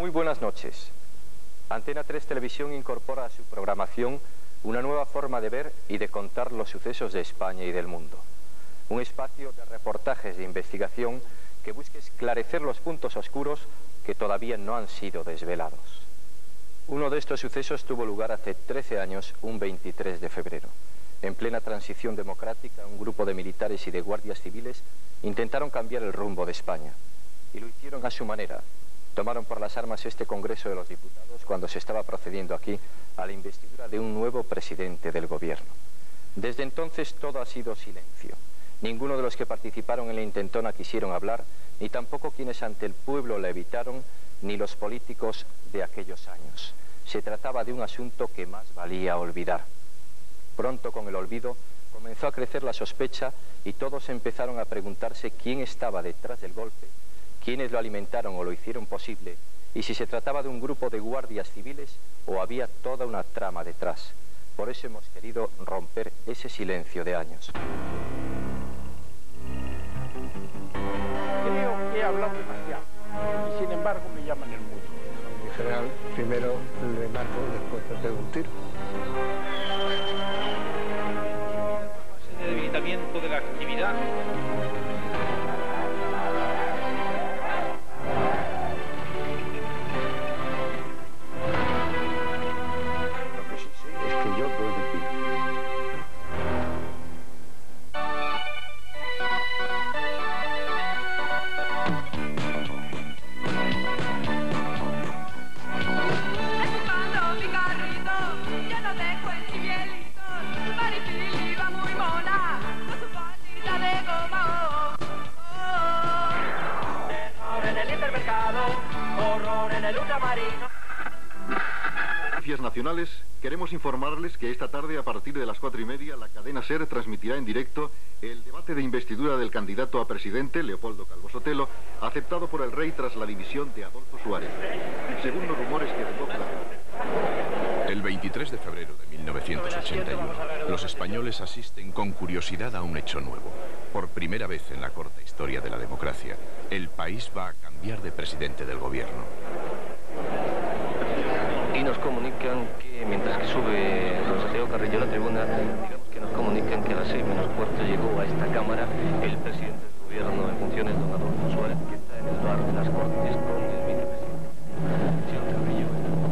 Muy buenas noches. Antena 3 Televisión incorpora a su programación una nueva forma de ver y de contar los sucesos de España y del mundo. Un espacio de reportajes de investigación que busque esclarecer los puntos oscuros que todavía no han sido desvelados. Uno de estos sucesos tuvo lugar hace 13 años, un 23 de febrero. En plena transición democrática, un grupo de militares y de guardias civiles intentaron cambiar el rumbo de España. Y lo hicieron a su manera. Tomaron por las armas este Congreso de los Diputados cuando se estaba procediendo aquí a la investidura de un nuevo presidente del gobierno. Desde entonces todo ha sido silencio. Ninguno de los que participaron en la intentona quisieron hablar, ni tampoco quienes ante el pueblo la evitaron, ni los políticos de aquellos años. Se trataba de un asunto que más valía olvidar. Pronto, con el olvido, comenzó a crecer la sospecha y todos empezaron a preguntarse quién estaba detrás del golpe, quiénes lo alimentaron o lo hicieron posible, y si se trataba de un grupo de guardias civiles o había toda una trama detrás. Por eso hemos querido romper ese silencio de años. Creo que he hablado demasiado y sin embargo me llaman el mudo. En general, primero le mato, después te pego un tiro. Fase de debilitamiento de la actividad. Lo que sí sé es que yo doy de ti. Noticias nacionales, queremos informarles que esta tarde a partir de las 4:30 la cadena SER transmitirá en directo el debate de investidura del candidato a presidente, Leopoldo Calvo Sotelo, aceptado por el rey tras la dimisión de Adolfo Suárez. Según los rumores que recoge la... El 23 de febrero de 1981, los españoles asisten con curiosidad a un hecho nuevo. Por primera vez en la corta historia de la democracia, el país va a cambiar de presidente del gobierno. Y nos comunican que, mientras que sube don Santiago Carrillo a la tribuna, digamos que nos comunican que a las 6:15 llegó a esta Cámara el presidente del gobierno en funciones, don Adolfo Suárez, que está en el bar de las Cortes con el vicepresidente, señor Carrillo.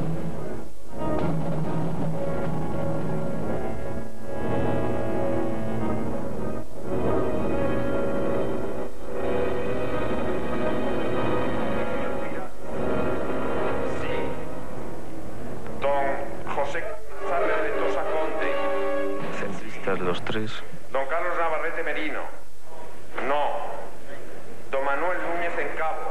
Los tres. Don Carlos Navarrete Merino. No. Don Manuel Núñez en Cabo.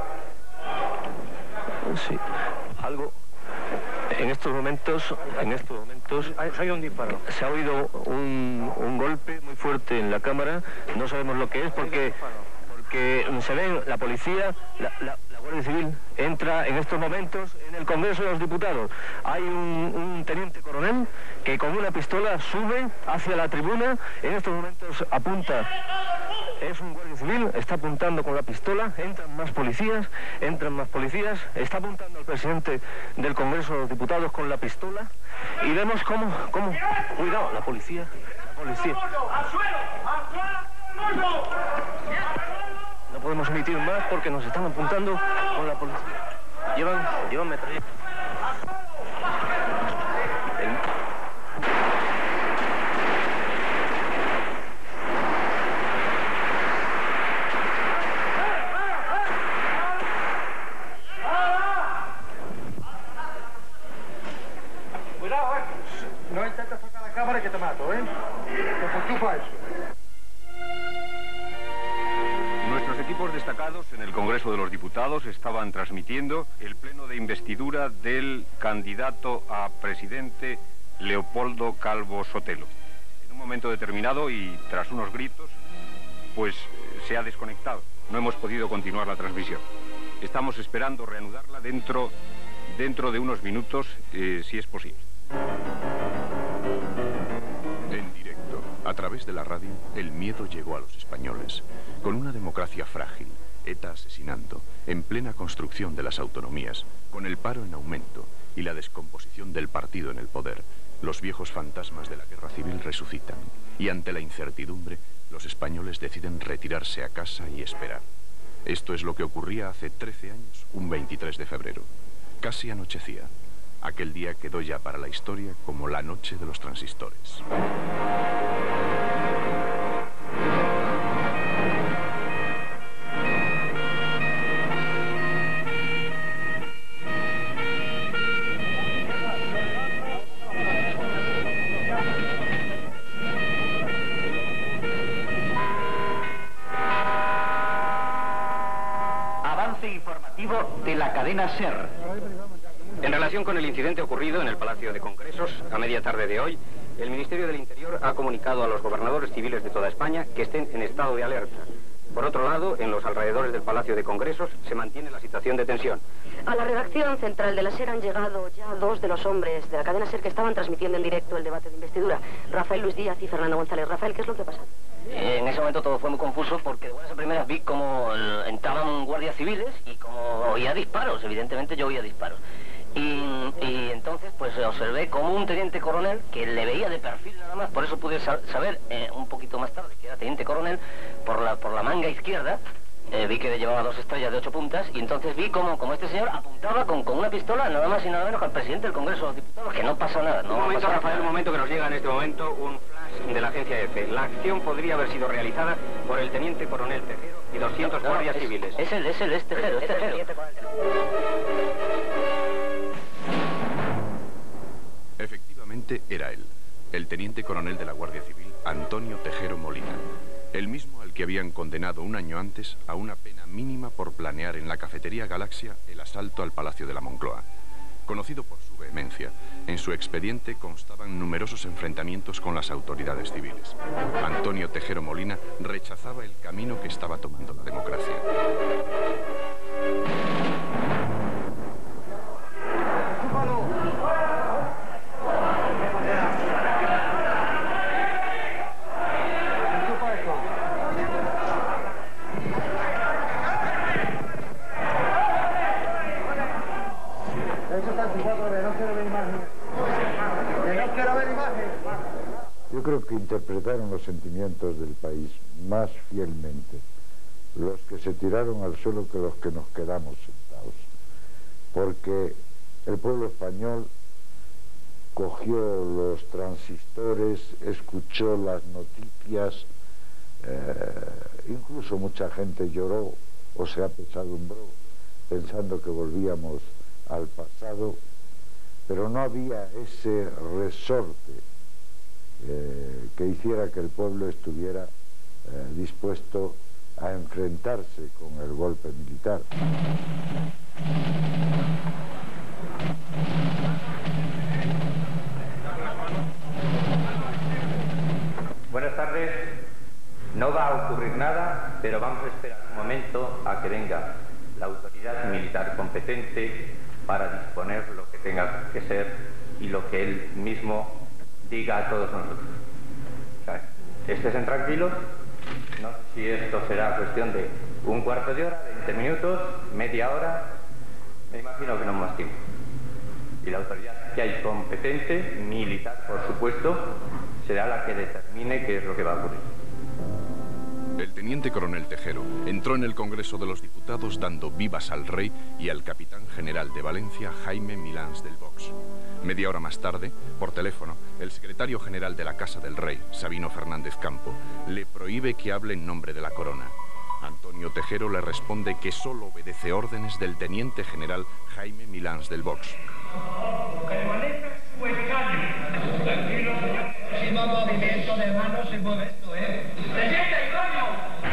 Sí. Algo. En estos momentos Ha oído un disparo. se ha oído un golpe muy fuerte en la cámara. No sabemos lo que es porque se ve la policía, la Guardia Civil entra en estos momentos en el Congreso de los Diputados. Hay un teniente coronel que con una pistola sube hacia la tribuna. En estos momentos apunta. Es un guardia civil, está apuntando con la pistola. Entran más policías. Está apuntando al presidente del Congreso de los Diputados con la pistola. Y vemos cómo... Cuidado, la policía. No podemos emitir más porque nos están apuntando con la policía. Llevan metralleta. Cuidado, no intentes sacar la cámara que te mato, ¿eh? Te enchufa eso. Nuestros equipos destacados en el Congreso de los Diputados estaban transmitiendo el pleno de investidura del candidato a presidente Leopoldo Calvo Sotelo. En un momento determinado y tras unos gritos, pues se ha desconectado. No hemos podido continuar la transmisión. Estamos esperando reanudarla dentro de unos minutos, si es posible. En directo, a través de la radio, el miedo llegó a los españoles. Con una democracia frágil, ETA asesinando, en plena construcción de las autonomías, con el paro en aumento y la descomposición del partido en el poder, los viejos fantasmas de la guerra civil resucitan y ante la incertidumbre, los españoles deciden retirarse a casa y esperar. Esto es lo que ocurría hace 13 años, un 23 de febrero. Casi anochecía. Aquel día quedó ya para la historia como la noche de los transistores. De la cadena SER. En relación con el incidente ocurrido en el Palacio de Congresos, a media tarde de hoy, el Ministerio del Interior ha comunicado a los gobernadores civiles de toda España que estén en estado de alerta. Por otro lado, en los alrededores del Palacio de Congresos se mantiene la situación de tensión. A la redacción central de la SER han llegado ya dos de los hombres de la cadena SER que estaban transmitiendo en directo el debate de investidura, Rafael Luis Díaz y Fernando González. Rafael, ¿qué es lo que pasa? En ese momento todo fue muy confuso porque de buenas a primeras vi como entraban guardias civiles y como oía disparos, evidentemente yo oía disparos. Y entonces pues observé como un teniente coronel que le veía de perfil nada más, por eso pude saber un poquito más tarde que era teniente coronel por la manga izquierda. Vi que llevaba 2 estrellas de 8 puntas y entonces vi como este señor apuntaba con una pistola nada más y nada menos que al presidente del Congreso de los Diputados, que no pasa nada. Un momento, Rafael, un momento que nos llega en este momento un flash de la agencia EFE. La acción podría haber sido realizada por el teniente coronel Tejero y 200 guardias civiles. Es Tejero. Efectivamente era él, el teniente coronel de la Guardia Civil, Antonio Tejero Molina. El mismo al que habían condenado un año antes a una pena mínima por planear en la cafetería Galaxia el asalto al Palacio de la Moncloa. Conocido por su vehemencia, en su expediente constaban numerosos enfrentamientos con las autoridades civiles. Antonio Tejero Molina rechazaba el camino que estaba tomando la democracia. Yo creo que interpretaron los sentimientos del país más fielmente los que se tiraron al suelo que los que nos quedamos sentados, porque el pueblo español cogió los transistores, escuchó las noticias, incluso mucha gente lloró o se apesadumbró pensando que volvíamos al pasado, pero no había ese resorte que hiciera que el pueblo estuviera dispuesto a enfrentarse con el golpe militar. Buenas tardes. No va a ocurrir nada, pero vamos a esperar un momento a que venga la autoridad militar competente para disponer lo que tenga que ser y lo que él mismo diga a todos nosotros. O sea, estén tranquilos, no sé si esto será cuestión de un cuarto de hora, 20 minutos, media hora, me imagino que no más tiempo. Y la autoridad que hay competente, militar por supuesto, será la que determine qué es lo que va a ocurrir. El teniente coronel Tejero entró en el Congreso de los Diputados dando vivas al rey y al capitán general de Valencia, Jaime Milans del Box. Media hora más tarde, por teléfono, el secretario general de la Casa del Rey, Sabino Fernández Campo, le prohíbe que hable en nombre de la corona. Antonio Tejero le responde que solo obedece órdenes del teniente general Jaime Milans del Box. Tranquilo, próximo movimiento de manos y mueve esto, ¡Teniente, coño!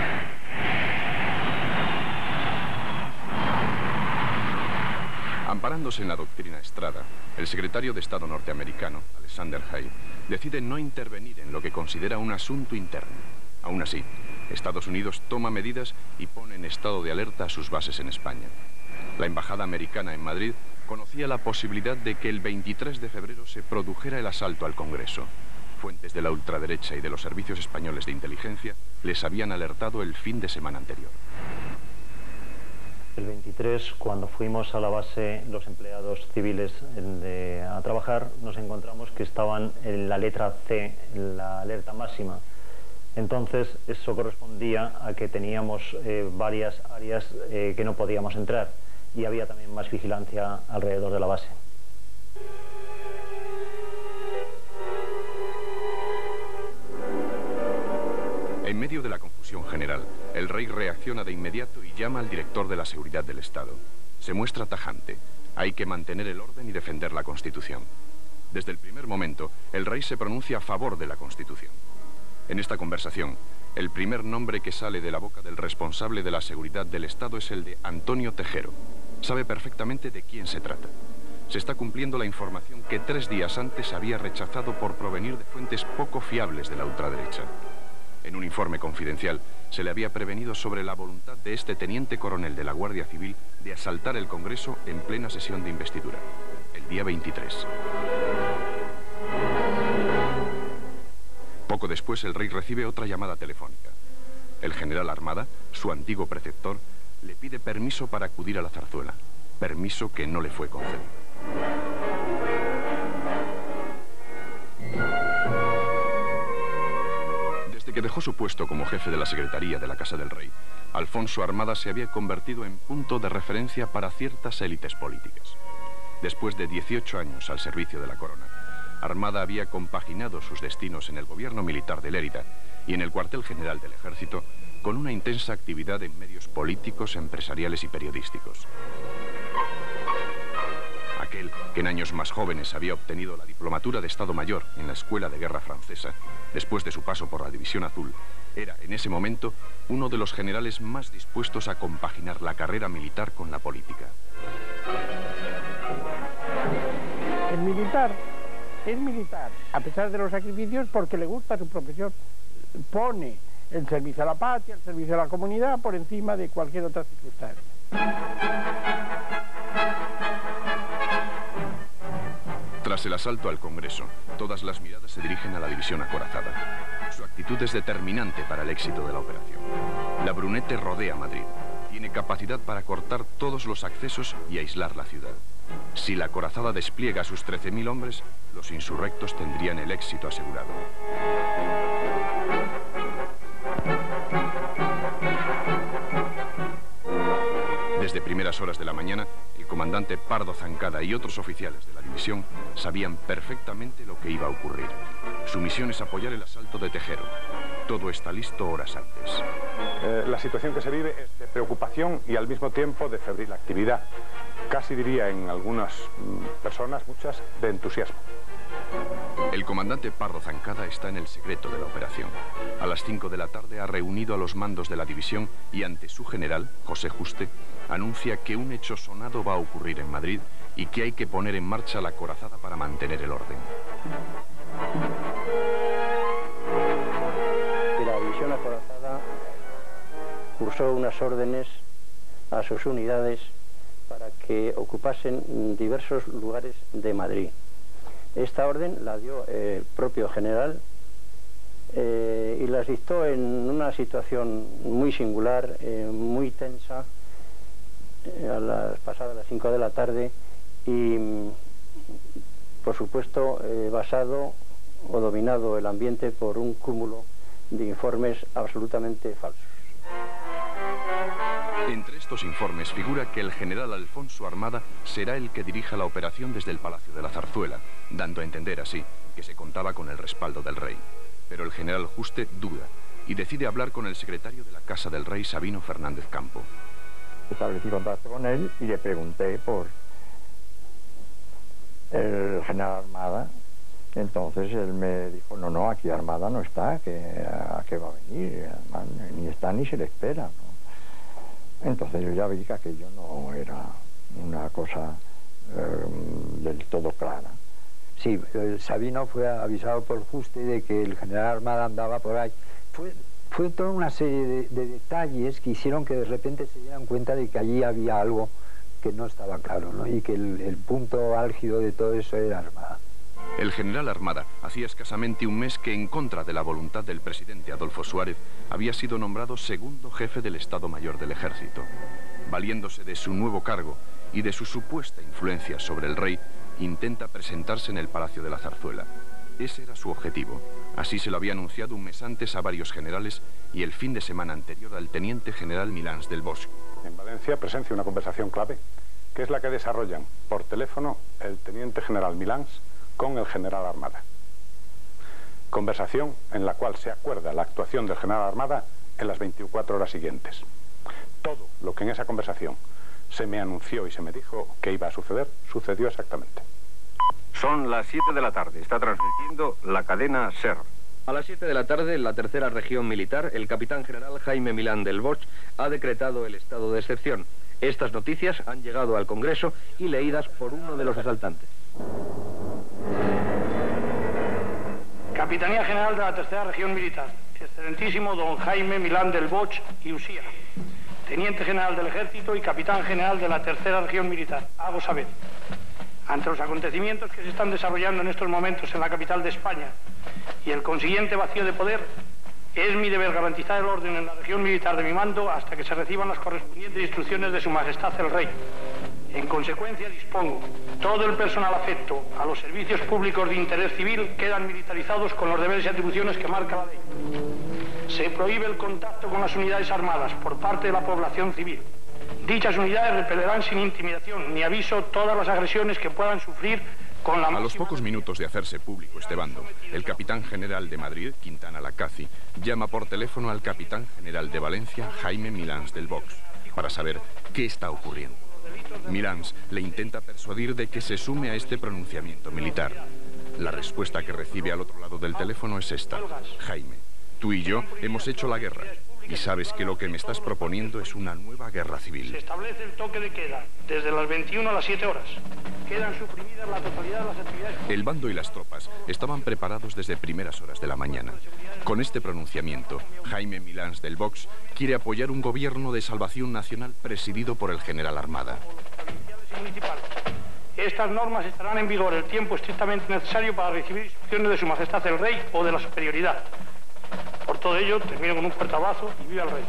Amparándose en la doctrina Estrada, el secretario de Estado norteamericano, Alexander Hay, decide no intervenir en lo que considera un asunto interno. Aún así, Estados Unidos toma medidas y pone en estado de alerta a sus bases en España. La embajada americana en Madrid conocía la posibilidad de que el 23 de febrero se produjera el asalto al Congreso. Fuentes de la ultraderecha y de los servicios españoles de inteligencia les habían alertado el fin de semana anterior. El 23, cuando fuimos a la base los empleados civiles a trabajar, nos encontramos que estaban en la letra C, en la alerta máxima. Entonces, eso correspondía a que teníamos varias áreas que no podíamos entrar y había también más vigilancia alrededor de la base. En medio de la confusión general, el rey reacciona de inmediato y llama al director de la seguridad del Estado. Se muestra tajante. Hay que mantener el orden y defender la Constitución. Desde el primer momento, el rey se pronuncia a favor de la Constitución. En esta conversación, el primer nombre que sale de la boca del responsable de la seguridad del Estado es el de Antonio Tejero. Sabe perfectamente de quién se trata. Se está cumpliendo la información que 3 días antes había rechazado por provenir de fuentes poco fiables de la ultraderecha. En un informe confidencial, se le había prevenido sobre la voluntad de este teniente coronel de la Guardia Civil de asaltar el Congreso en plena sesión de investidura, el día 23. Poco después, el rey recibe otra llamada telefónica. El general Armada, su antiguo preceptor, le pide permiso para acudir a la Zarzuela, permiso que no le fue concedido. Desde que dejó su puesto como jefe de la Secretaría de la Casa del Rey, Alfonso Armada se había convertido en punto de referencia para ciertas élites políticas. Después de 18 años al servicio de la corona, Armada había compaginado sus destinos en el gobierno militar de Lérida y en el cuartel general del Ejército con una intensa actividad en medios políticos, empresariales y periodísticos. Aquel que en años más jóvenes había obtenido la diplomatura de Estado Mayor en la Escuela de Guerra Francesa, después de su paso por la División Azul, era en ese momento uno de los generales más dispuestos a compaginar la carrera militar con la política. El militar es militar, a pesar de los sacrificios, porque le gusta su profesión. Pone el servicio a la patria, el servicio a la comunidad, por encima de cualquier otra circunstancia. Tras el asalto al Congreso, todas las miradas se dirigen a la división acorazada. Su actitud es determinante para el éxito de la operación. La Brunete rodea Madrid. Tiene capacidad para cortar todos los accesos y aislar la ciudad. Si la acorazada despliega a sus 13.000 hombres, los insurrectos tendrían el éxito asegurado. Desde primeras horas de la mañana, el comandante Pardo Zancada y otros oficiales de la división sabían perfectamente lo que iba a ocurrir. Su misión es apoyar el asalto de Tejero. Todo está listo horas antes. La situación que se vive es de preocupación y al mismo tiempo de febril actividad. Casi diría en algunas personas, muchas, de entusiasmo. El comandante Pardo Zancada está en el secreto de la operación. A las 5 de la tarde ha reunido a los mandos de la división y ante su general, José Juste, anuncia que un hecho sonado va a ocurrir en Madrid y que hay que poner en marcha la acorazada para mantener el orden. La división acorazada cursó unas órdenes a sus unidades para que ocupasen diversos lugares de Madrid. Esta orden la dio el propio general y las dictó en una situación muy singular, muy tensa, pasadas las 5 de la tarde y, por supuesto, basado o dominado el ambiente por un cúmulo de informes absolutamente falsos. Entre estos informes figura que el general Alfonso Armada será el que dirija la operación desde el Palacio de la Zarzuela, dando a entender así que se contaba con el respaldo del rey. Pero el general Juste duda y decide hablar con el secretario de la Casa del Rey, Sabino Fernández Campo. Establecí contacto con él y le pregunté por el general Armada. Entonces él me dijo, no, aquí Armada no está, ¿a qué va a venir? Ni está ni se le espera, ¿no? Entonces yo ya vi que aquello no era una cosa del todo clara. Sí, Sabino fue avisado por Juste de que el general Armada andaba por ahí. Fue toda una serie de detalles que hicieron que de repente se dieran cuenta de que allí había algo que no estaba claro, ¿no? Y que el punto álgido de todo eso era Armada. El general Armada hacía escasamente un mes que, en contra de la voluntad del presidente Adolfo Suárez, había sido nombrado segundo jefe del Estado Mayor del Ejército. valiéndose de su nuevo cargo y de su supuesta influencia sobre el rey, intenta presentarse en el Palacio de la Zarzuela. Ese era su objetivo. Así se lo había anunciado un mes antes a varios generales y el fin de semana anterior al teniente general Milans del Bosch. En Valencia presencia una conversación clave, que es la que desarrollan por teléfono el teniente general Milans con el general Armada. Conversación en la cual se acuerda la actuación del general Armada en las 24 horas siguientes. Todo lo que en esa conversación se me anunció y se me dijo que iba a suceder, sucedió exactamente. Son las 7 de la tarde. Está transmitiendo la cadena SER. A las 7 de la tarde, en la tercera región militar, el capitán general Jaime Milán del Bosch ha decretado el estado de excepción. Estas noticias han llegado al Congreso y leídas por uno de los asaltantes. Capitanía General de la Tercera Región Militar, excelentísimo don Jaime Milán del Bosch y Usía, Teniente General del Ejército y Capitán General de la Tercera Región Militar, hago saber. Ante los acontecimientos que se están desarrollando en estos momentos en la capital de España y el consiguiente vacío de poder, es mi deber garantizar el orden en la región militar de mi mando hasta que se reciban las correspondientes instrucciones de Su Majestad el Rey. En consecuencia, dispongo, todo el personal afecto a los servicios públicos de interés civil quedan militarizados con los deberes y atribuciones que marca la ley. Se prohíbe el contacto con las unidades armadas por parte de la población civil. Dichas unidades repelerán sin intimidación ni aviso todas las agresiones que puedan sufrir con la... A los pocos minutos de hacerse público este bando, el capitán general de Madrid, Quintana Lacazzi, llama por teléfono al capitán general de Valencia, Jaime Milans del Bosch, para saber qué está ocurriendo. Milans le intenta persuadir de que se sume a este pronunciamiento militar. La respuesta que recibe al otro lado del teléfono es esta: Jaime, tú y yo hemos hecho la guerra y sabes que lo que me estás proponiendo es una nueva guerra civil. Se establece el toque de queda desde las 21 a las 7 horas. Quedan suprimidas la totalidad de las actividades. El bando y las tropas estaban preparados desde primeras horas de la mañana. Con este pronunciamiento, Jaime Milans del Bosch quiere apoyar un gobierno de salvación nacional presidido por el general Armada. Estas normas estarán en vigor el tiempo estrictamente necesario para recibir instrucciones de Su Majestad el Rey o de la superioridad. Por todo ello, termino con un fuerte abrazo y viva el Rey.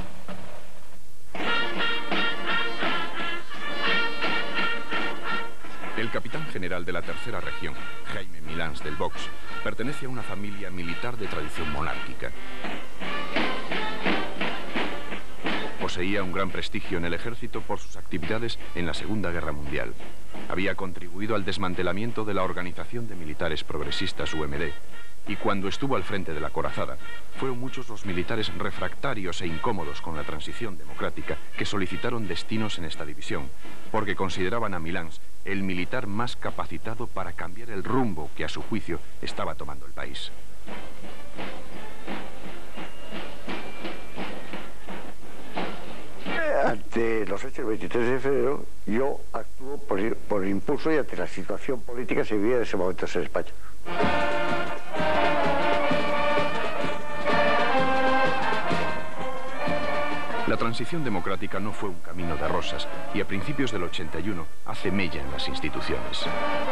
El capitán general de la Tercera Región, Jaime Milans del Bosch, pertenece a una familia militar de tradición monárquica. Poseía un gran prestigio en el ejército por sus actividades en la Segunda Guerra Mundial. Había contribuido al desmantelamiento de la Organización de Militares Progresistas UMD, y cuando estuvo al frente de la corazada, fueron muchos los militares refractarios e incómodos con la transición democrática que solicitaron destinos en esta división, porque consideraban a Milans el militar más capacitado para cambiar el rumbo que a su juicio estaba tomando el país. Ante los hechos del 23 de febrero, yo actúo por impulso y ante la situación política que se vivía en ese momento en España. La transición democrática no fue un camino de rosas y a principios del 81 hace mella en las instituciones.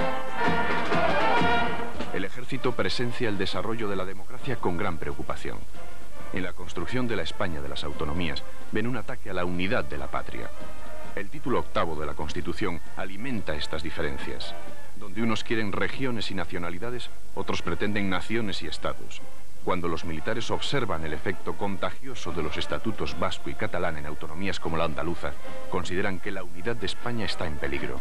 El ejército presencia el desarrollo de la democracia con gran preocupación. En la construcción de la España de las autonomías ven un ataque a la unidad de la patria. El título 8º de la Constitución alimenta estas diferencias. Donde unos quieren regiones y nacionalidades, otros pretenden naciones y estados. Cuando los militares observan el efecto contagioso de los estatutos vasco y catalán en autonomías como la andaluza, consideran que la unidad de España está en peligro.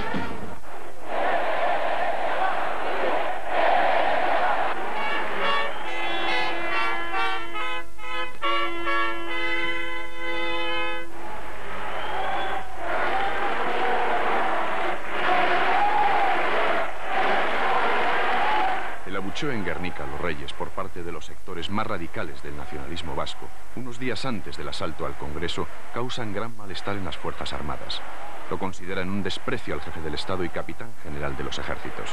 En Guernica los Reyes por parte de los sectores más radicales del nacionalismo vasco, unos días antes del asalto al Congreso, causan gran malestar en las Fuerzas Armadas. Lo consideran un desprecio al jefe del Estado y capitán general de los ejércitos.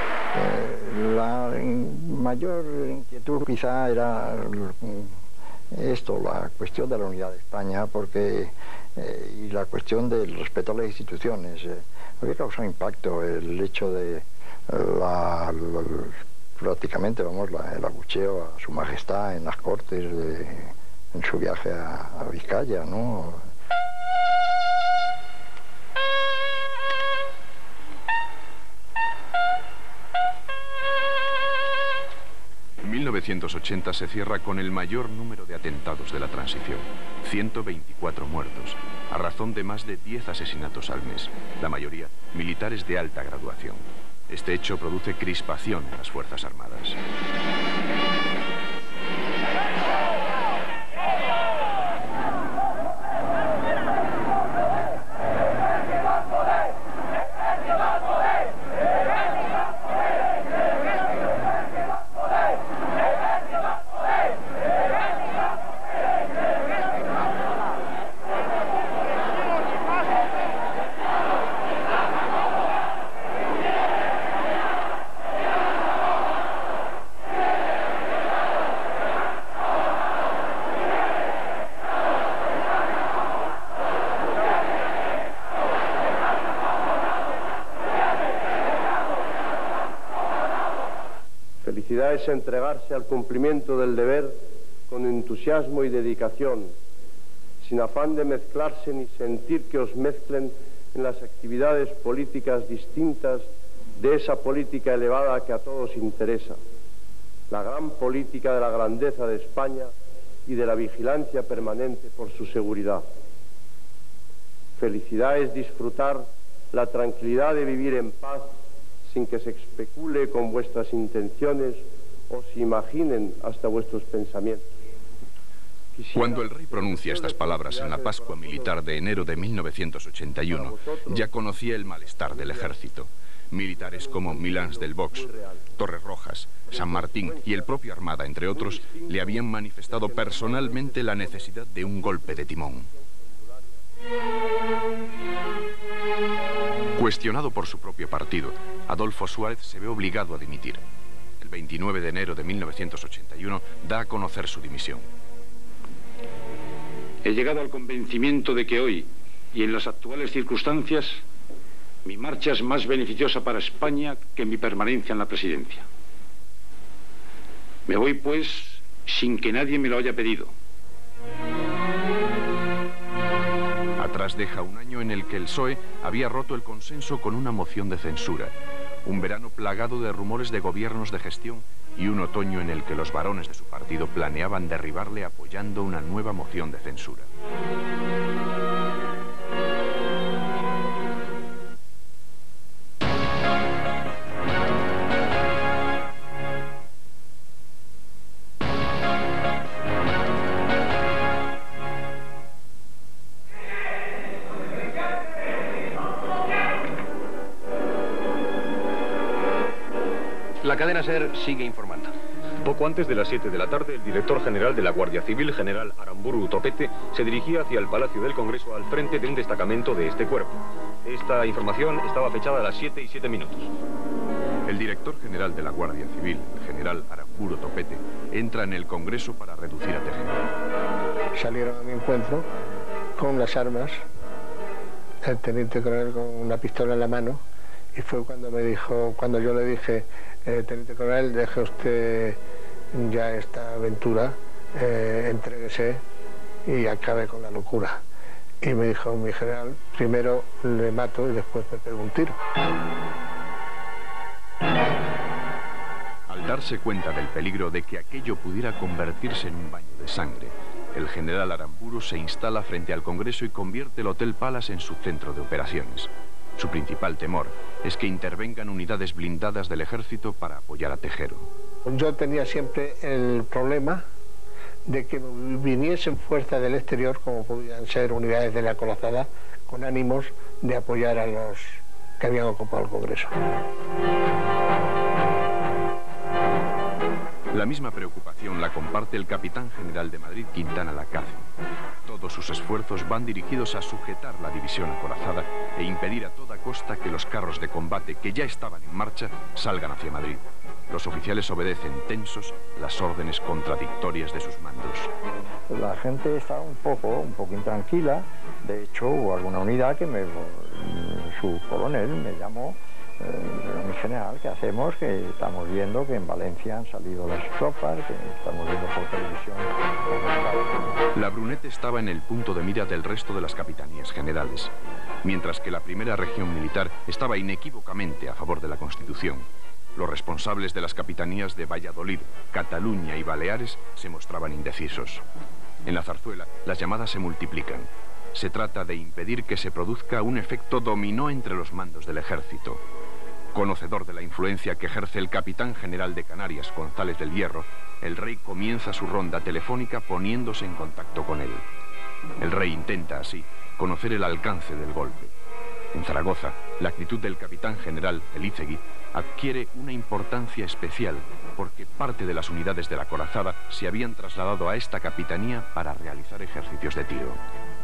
La mayor inquietud quizá era esto, la cuestión de la unidad de España, porque y la cuestión del respeto a las instituciones. Había causado impacto el hecho de prácticamente, vamos, el abucheo a su majestad en las Cortes en su viaje a Vizcaya, ¿no? En 1980 se cierra con el mayor número de atentados de la transición, 124 muertos, a razón de más de 10 asesinatos al mes, la mayoría militares de alta graduación. Este hecho produce crispación en las Fuerzas Armadas. Felicidad es entregarse al cumplimiento del deber con entusiasmo y dedicación, sin afán de mezclarse ni sentir que os mezclen en las actividades políticas distintas de esa política elevada que a todos interesa, la gran política de la grandeza de España y de la vigilancia permanente por su seguridad. Felicidad es disfrutar la tranquilidad de vivir en paz sin que se especule con vuestras intenciones o se imaginen hasta vuestros pensamientos. Cuando el rey pronuncia estas palabras en la Pascua Militar de enero de 1981, ya conocía el malestar del ejército. Militares como Milans del Box, Torres Rojas, San Martín y el propio Armada, entre otros, le habían manifestado personalmente la necesidad de un golpe de timón. Cuestionado por su propio partido, Adolfo Suárez se ve obligado a dimitir. El 29 de enero de 1981 da a conocer su dimisión. He llegado al convencimiento de que hoy, y en las actuales circunstancias, mi marcha es más beneficiosa para España que mi permanencia en la presidencia. Me voy, pues, sin que nadie me lo haya pedido. Atrás deja un año en el que el PSOE había roto el consenso con una moción de censura, un verano plagado de rumores de gobiernos de gestión y un otoño en el que los varones de su partido planeaban derribarle apoyando una nueva moción de censura. La cadena SER sigue informando. Poco antes de las 7 de la tarde, el director general de la Guardia Civil, general Aramburu Topete, se dirigía hacia el Palacio del Congreso al frente de un destacamento de este cuerpo. Esta información estaba fechada a las 7:07. El director general de la Guardia Civil, el general Aramburu Topete, entra en el Congreso para reducir a Tejero. Salieron a mi encuentro con las armas, el teniente coronel con una pistola en la mano, y fue cuando me dijo, cuando yo le dije, teniente coronel, deje usted ya esta aventura, entréguese y acabe con la locura. Y me dijo, mi general, primero le mato y después me pego un tiro. Al darse cuenta del peligro de que aquello pudiera convertirse en un baño de sangre, el general Aramburu se instala frente al Congreso y convierte el Hotel Palace en su centro de operaciones. Su principal temor es que intervengan unidades blindadas del ejército para apoyar a Tejero. Yo tenía siempre el problema de que viniesen fuerzas del exterior, como podían ser unidades de la Corazada, con ánimos de apoyar a los que habían ocupado el Congreso. La misma preocupación la comparte el capitán general de Madrid, Quintana Lacaze. Todos sus esfuerzos van dirigidos a sujetar la división acorazada e impedir a toda costa que los carros de combate que ya estaban en marcha salgan hacia Madrid. Los oficiales obedecen tensos las órdenes contradictorias de sus mandos. La gente está un poco intranquila. De hecho, hubo alguna unidad que su coronel me llamó, mi general, ¿qué hacemos? Que estamos viendo que en Valencia han salido las tropas, que estamos viendo por televisión. La Brunete estaba en el punto de mira del resto de las capitanías generales, mientras que la primera región militar estaba inequívocamente a favor de la Constitución. Los responsables de las capitanías de Valladolid, Cataluña y Baleares se mostraban indecisos. En la Zarzuela, las llamadas se multiplican. Se trata de impedir que se produzca un efecto dominó entre los mandos del ejército. Conocedor de la influencia que ejerce el capitán general de Canarias, González del Hierro, el rey comienza su ronda telefónica poniéndose en contacto con él. El rey intenta, así, conocer el alcance del golpe. En Zaragoza, la actitud del capitán general, Elízegui, adquiere una importancia especial porque parte de las unidades de la acorazada se habían trasladado a esta capitanía para realizar ejercicios de tiro.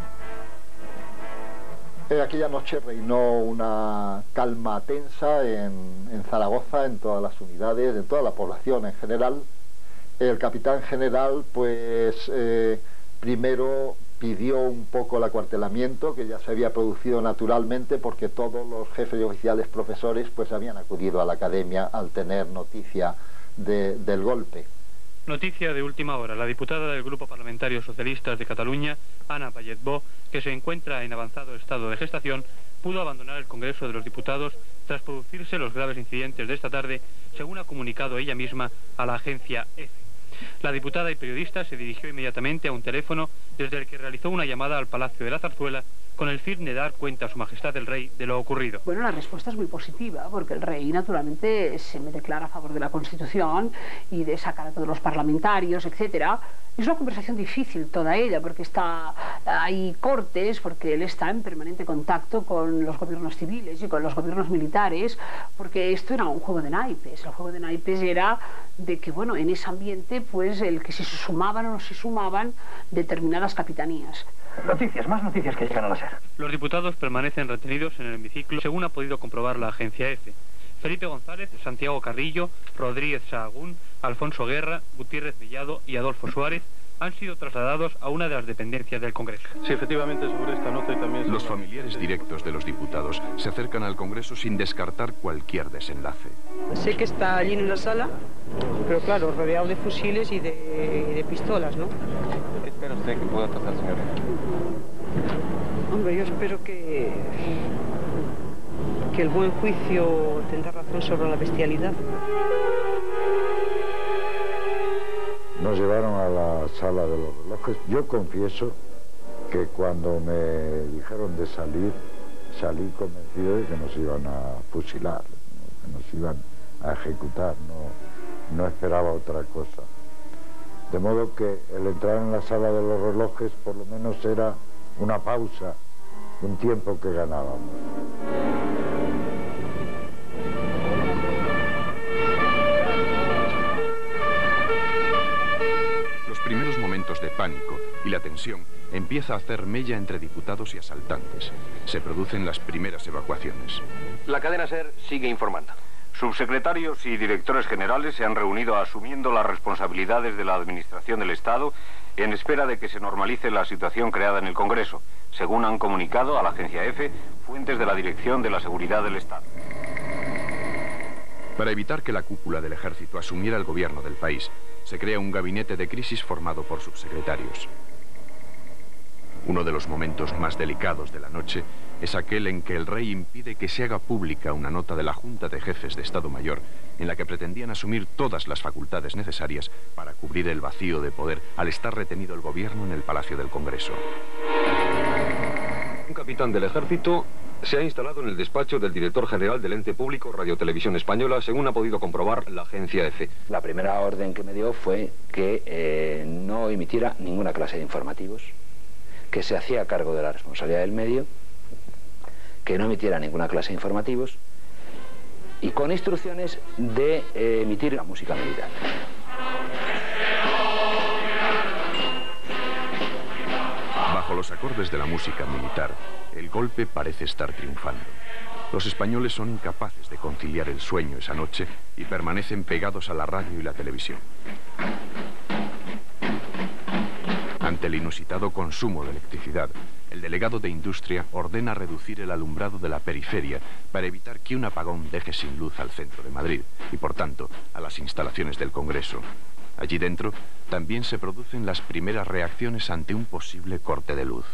Aquella noche reinó una calma tensa en Zaragoza, en todas las unidades, en toda la población en general. El capitán general, pues, primero pidió un poco el acuartelamiento, que ya se había producido naturalmente porque todos los jefes y oficiales profesores pues habían acudido a la academia al tener noticia del golpe. Noticia de última hora. La diputada del Grupo Parlamentario Socialistas de Cataluña, Ana Pallet-Bo, que se encuentra en avanzado estado de gestación, pudo abandonar el Congreso de los Diputados tras producirse los graves incidentes de esta tarde, según ha comunicado ella misma a la agencia EFE. La diputada y periodista se dirigió inmediatamente a un teléfono desde el que realizó una llamada al Palacio de la Zarzuela con el fin de dar cuenta a Su Majestad el Rey de lo ocurrido. Bueno, la respuesta es muy positiva, porque el Rey naturalmente se me declara a favor de la Constitución y de sacar a todos los parlamentarios, etcétera. Es una conversación difícil toda ella, porque hay cortes, porque él está en permanente contacto con los gobiernos civiles y con los gobiernos militares, porque esto era un juego de naipes. El juego de naipes era de que, bueno, en ese ambiente, pues, el que si se sumaban o no se sumaban determinadas capitanías. Noticias, más noticias que llegan a la SER. Los diputados permanecen retenidos en el hemiciclo, según ha podido comprobar la agencia EFE. Felipe González, Santiago Carrillo, Rodríguez Sahagún, Alfonso Guerra, Gutiérrez Mellado y Adolfo Suárez han sido trasladados a una de las dependencias del Congreso. Sí, efectivamente, sobre esta nota y también... Los familiares directos de los diputados se acercan al Congreso sin descartar cualquier desenlace. Sé que está allí en la sala, pero claro, rodeado de fusiles y de pistolas, ¿no? ¿Qué espera usted que pueda pasar, señora? Hombre, yo espero que el buen juicio tendrá razón sobre la bestialidad. Nos llevaron a la sala de los relojes. Yo confieso que cuando me dijeron de salir, salí convencido de que nos iban a fusilar, que nos iban a ejecutar, no esperaba otra cosa. De modo que el entrar en la sala de los relojes por lo menos era una pausa, un tiempo que ganábamos. Los primeros momentos de pánico y la tensión empieza a hacer mella entre diputados y asaltantes. Se producen las primeras evacuaciones. La cadena SER sigue informando. Subsecretarios y directores generales se han reunido asumiendo las responsabilidades de la Administración del Estado en espera de que se normalice la situación creada en el Congreso, según han comunicado a la agencia EFE fuentes de la Dirección de la Seguridad del Estado. Para evitar que la cúpula del ejército asumiera el gobierno del país, se crea un gabinete de crisis formado por subsecretarios. Uno de los momentos más delicados de la noche es aquel en que el rey impide que se haga pública una nota de la Junta de Jefes de Estado Mayor en la que pretendían asumir todas las facultades necesarias para cubrir el vacío de poder al estar retenido el gobierno en el Palacio del Congreso. Un capitán del ejército se ha instalado en el despacho del director general del ente público Radio Televisión Española, según ha podido comprobar la agencia EFE. La primera orden que me dio fue que no emitiera ninguna clase de informativos, que se hacía cargo de la responsabilidad del medio, que no emitiera ninguna clase de informativos y con instrucciones de emitir la música militar. los acordes de la música militar, el golpe parece estar triunfando. Los españoles son incapaces de conciliar el sueño esa noche y permanecen pegados a la radio y la televisión. Ante el inusitado consumo de electricidad, el delegado de Industria ordena reducir el alumbrado de la periferia para evitar que un apagón deje sin luz al centro de Madrid y, por tanto, a las instalaciones del Congreso. Allí dentro también se producen las primeras reacciones ante un posible corte de luz.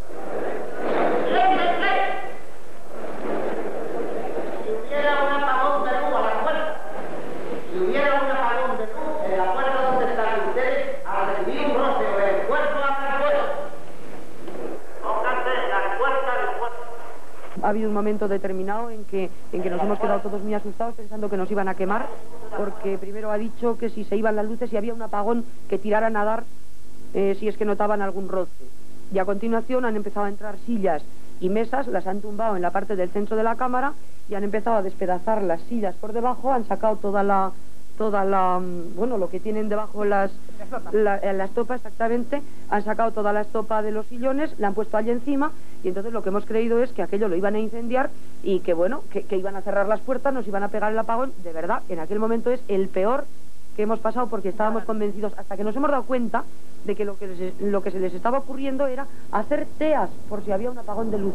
Ha habido un momento determinado en que nos hemos quedado todos muy asustados pensando que nos iban a quemar, porque primero ha dicho que si se iban las luces y había un apagón que tiraran a dar si es que notaban algún roce. Y a continuación han empezado a entrar sillas y mesas, las han tumbado en la parte del centro de la cámara y han empezado a despedazar las sillas por debajo, han sacado toda la bueno, lo que tienen debajo la estopa exactamente, han sacado toda la estopa de los sillones, la han puesto allí encima y entonces lo que hemos creído es que aquello lo iban a incendiar y que bueno, que iban a cerrar las puertas, nos iban a pegar el apagón. De verdad, en aquel momento es el peor que hemos pasado porque estábamos convencidos, hasta que nos hemos dado cuenta de que lo que se les estaba ocurriendo era hacer teas por si había un apagón de luz.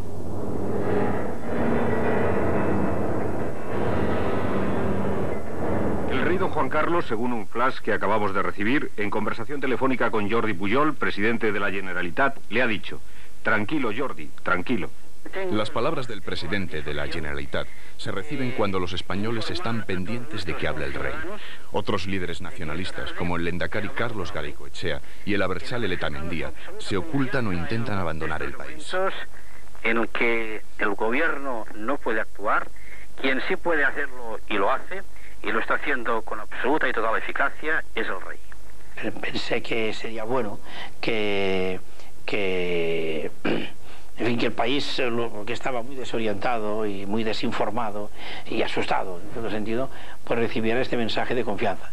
El rey don Juan Carlos, según un flash que acabamos de recibir, en conversación telefónica con Jordi Pujol, presidente de la Generalitat, le ha dicho: tranquilo, Jordi, tranquilo. Las palabras del presidente de la Generalitat se reciben cuando los españoles están pendientes de que hable el rey. Otros líderes nacionalistas, como el Lehendakari Carlos Garaikoetxea y el Abertzale Letamendia, se ocultan o intentan abandonar el país. En que el gobierno no puede actuar, quien sí puede hacerlo y lo hace, y lo está haciendo con absoluta y total eficacia, es el rey. Pensé que sería bueno que el país, que estaba muy desorientado y muy desinformado y asustado en todo sentido, pues recibiera este mensaje de confianza.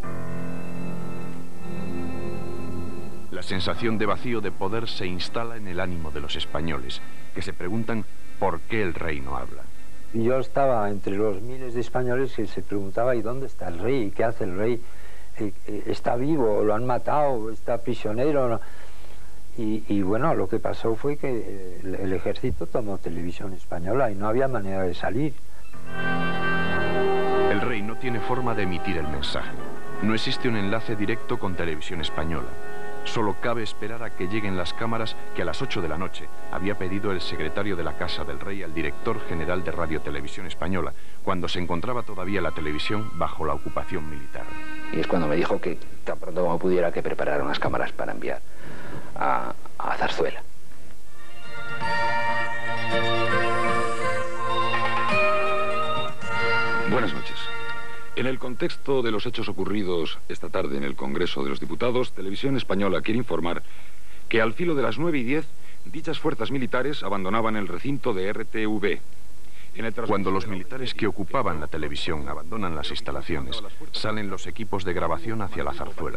La sensación de vacío de poder se instala en el ánimo de los españoles, que se preguntan por qué el rey no habla. Yo estaba entre los miles de españoles que se preguntaba ¿y dónde está el rey? ¿Qué hace el rey? ¿Está vivo? ¿Lo han matado? ¿Está prisionero? Y bueno, lo que pasó fue que el ejército tomó Televisión Española y no había manera de salir. El rey no tiene forma de emitir el mensaje. No existe un enlace directo con Televisión Española. Solo cabe esperar a que lleguen las cámaras que a las 8 de la noche había pedido el secretario de la Casa del Rey al director general de Radio Televisión Española, cuando se encontraba todavía la televisión bajo la ocupación militar. Y es cuando me dijo que tan pronto como pudiera que preparara unas cámaras para enviar a Zarzuela. Buenas noches. En el contexto de los hechos ocurridos esta tarde en el Congreso de los Diputados, Televisión Española quiere informar que al filo de las 9:10, dichas fuerzas militares abandonaban el recinto de RTV. Cuando los militares que ocupaban la televisión abandonan las instalaciones, salen los equipos de grabación hacia la Zarzuela.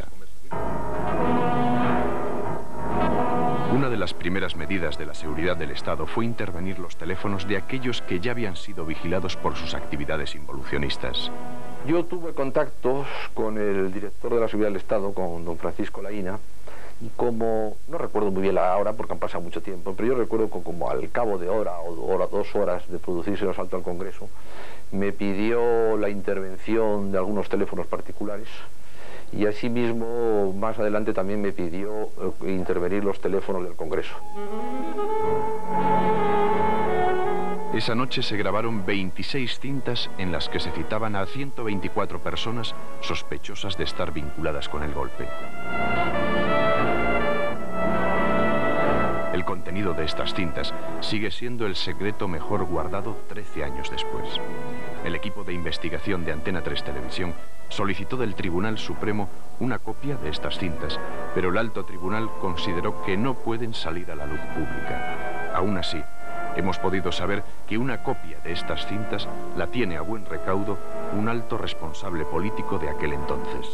Una de las primeras medidas de la seguridad del Estado fue intervenir los teléfonos de aquellos que ya habían sido vigilados por sus actividades involucionistas. Yo tuve contactos con el director de la Seguridad del Estado, con don Francisco Laína, y como, no recuerdo muy bien la hora porque han pasado mucho tiempo, pero yo recuerdo que como al cabo de hora o 2 horas de producirse el asalto al Congreso, me pidió la intervención de algunos teléfonos particulares y asimismo más adelante también me pidió intervenir los teléfonos del Congreso. Esa noche se grabaron 26 cintas en las que se citaban a 124 personas sospechosas de estar vinculadas con el golpe. El contenido de estas cintas sigue siendo el secreto mejor guardado 13 años después. El equipo de investigación de Antena 3 Televisión solicitó del Tribunal Supremo una copia de estas cintas, pero el alto tribunal consideró que no pueden salir a la luz pública. Aún así, hemos podido saber que una copia de estas cintas la tiene a buen recaudo un alto responsable político de aquel entonces.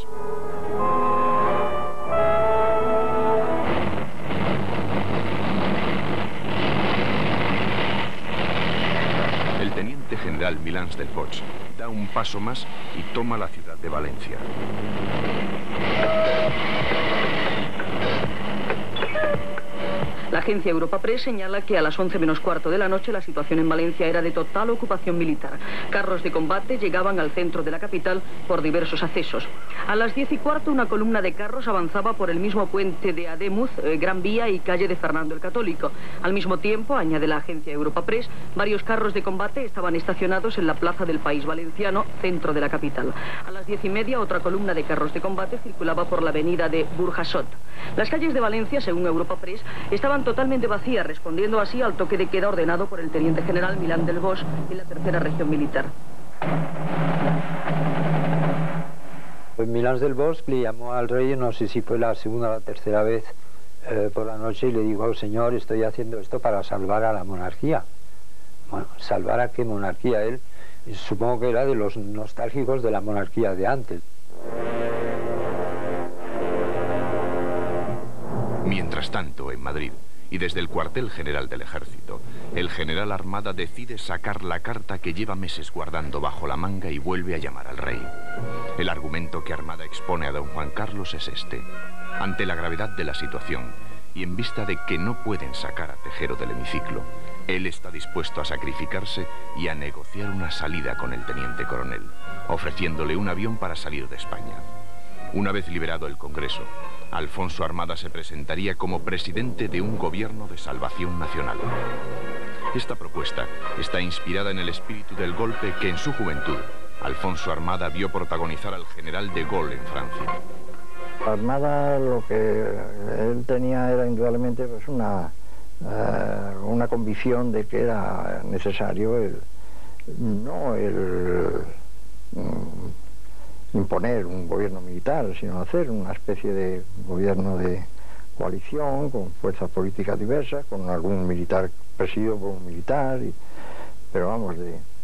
general Milán del Bosch da un paso más y toma la ciudad de Valencia. La agencia Europa Press señala que a las 11 menos cuarto de la noche la situación en Valencia era de total ocupación militar. Carros de combate llegaban al centro de la capital por diversos accesos. A las 10 y cuarto una columna de carros avanzaba por el mismo puente de Ademuz, Gran Vía y calle de Fernando el Católico. Al mismo tiempo, añade la agencia Europa Press, varios carros de combate estaban estacionados en la plaza del País Valenciano, centro de la capital. A las 10 y media otra columna de carros de combate circulaba por la avenida de Burjasot. Las calles de Valencia, según Europa Press, estaban totalmente vacías, respondiendo así al toque de queda ordenado por el teniente general Milán del Bosch en la tercera región militar. Pues Milán del Bosch le llamó al rey, no sé si fue la segunda o la tercera vez por la noche, y le dijo: oh, señor, estoy haciendo esto para salvar a la monarquía. Bueno, ¿salvar a qué monarquía? Él supongo que era de los nostálgicos de la monarquía de antes. Mientras tanto, en Madrid, y desde el cuartel general del ejército, el general Armada decide sacar la carta que lleva meses guardando bajo la manga y vuelve a llamar al rey. El argumento que Armada expone a don Juan Carlos es este: ante la gravedad de la situación y en vista de que no pueden sacar a Tejero del hemiciclo, él está dispuesto a sacrificarse y a negociar una salida con el teniente coronel, ofreciéndole un avión para salir de España. Una vez liberado el Congreso, Alfonso Armada se presentaría como presidente de un gobierno de salvación nacional. Esta propuesta está inspirada en el espíritu del golpe que en su juventud Alfonso Armada vio protagonizar al general de Gaulle en Francia. Armada, lo que él tenía era indudablemente pues una convicción de que era necesario imponer un gobierno militar, sino hacer una especie de gobierno de coalición con fuerzas políticas diversas, con algún militar presidido por un militar, pero vamos,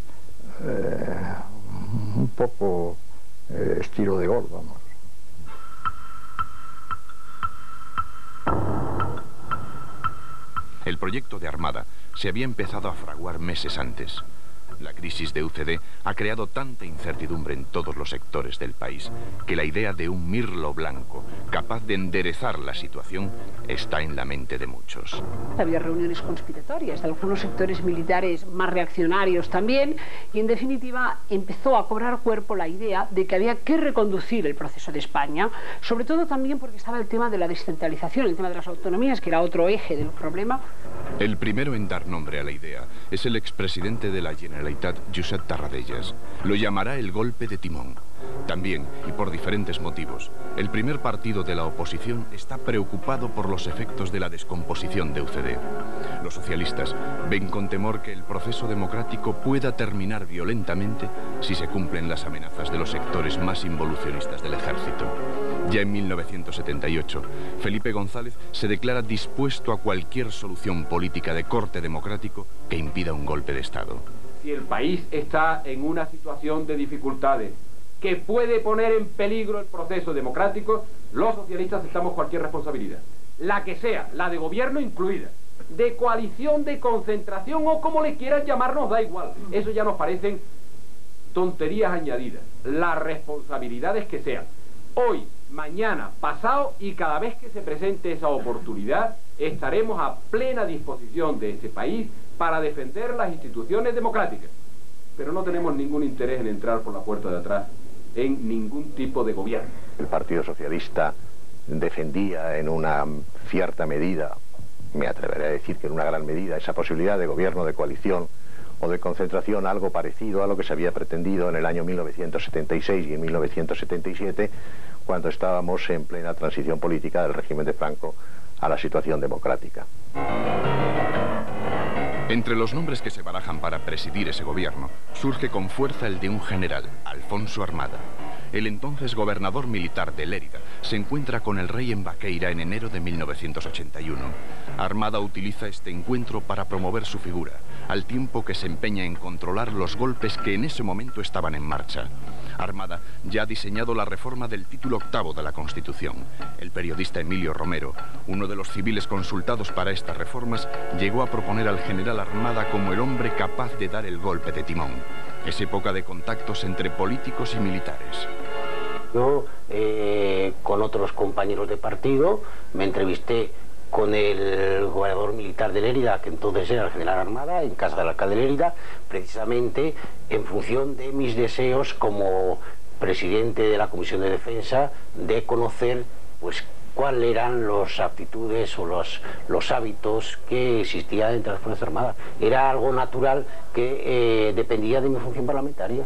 un poco estilo de Gaulle, vamos. El proyecto de Armada se había empezado a fraguar meses antes. La crisis de UCD ha creado tanta incertidumbre en todos los sectores del país que la idea de un Mirlo blanco capaz de enderezar la situación está en la mente de muchos. Había reuniones conspiratorias de algunos sectores militares más reaccionarios también, y en definitiva empezó a cobrar cuerpo la idea de que había que reconducir el proceso de España, sobre todo también porque estaba el tema de la descentralización, el tema de las autonomías, que era otro eje del problema. El primero en dar nombre a la idea es el expresidente de la Generalitat, Josep Tarradellas. Lo llamará el golpe de timón. También, y por diferentes motivos, el primer partido de la oposición está preocupado por los efectos de la descomposición de UCD. Los socialistas ven con temor que el proceso democrático pueda terminar violentamente si se cumplen las amenazas de los sectores más involucionistas del ejército. Ya en 1978, Felipe González se declara dispuesto a cualquier solución política de corte democrático que impida un golpe de Estado. Si el país está en una situación de dificultades que puede poner en peligro el proceso democrático, los socialistas aceptamos cualquier responsabilidad, la que sea, la de gobierno incluida, de coalición, de concentración o como le quieran llamar, nos da igual. Eso ya nos parecen tonterías añadidas. Las responsabilidades que sean, hoy, mañana, pasado, y cada vez que se presente esa oportunidad, estaremos a plena disposición de este país para defender las instituciones democráticas. Pero no tenemos ningún interés en entrar por la puerta de atrás en ningún tipo de gobierno. El Partido Socialista defendía en una cierta medida, me atreveré a decir que en una gran medida, esa posibilidad de gobierno de coalición o de concentración, algo parecido a lo que se había pretendido en el año 1976 y en 1977, cuando estábamos en plena transición política del régimen de Franco a la situación democrática. Entre los nombres que se barajan para presidir ese gobierno, surge con fuerza el de un general, Alfonso Armada. El entonces gobernador militar de Lérida se encuentra con el rey en Baqueira en enero de 1981. Armada utiliza este encuentro para promover su figura, al tiempo que se empeña en controlar los golpes que en ese momento estaban en marcha. Armada ya ha diseñado la reforma del título 8º de la Constitución. El periodista Emilio Romero, uno de los civiles consultados para estas reformas, llegó a proponer al general Armada como el hombre capaz de dar el golpe de timón. Es época de contactos entre políticos y militares. Yo, con otros compañeros de partido, me entrevisté con el gobernador militar de Lérida, que entonces era el general Armada, en casa del alcalde de Lérida, precisamente en función de mis deseos como presidente de la Comisión de Defensa, de conocer pues cuáles eran las aptitudes o los hábitos que existían entre las Fuerzas Armadas. Era algo natural que dependía de mi función parlamentaria.